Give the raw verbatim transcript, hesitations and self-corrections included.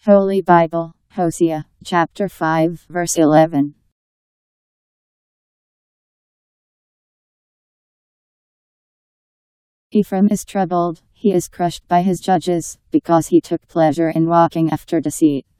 Holy Bible, Hosea, Chapter five, verse eleven. Ephraim is troubled, he is crushed by his judges, because he took pleasure in walking after deceit.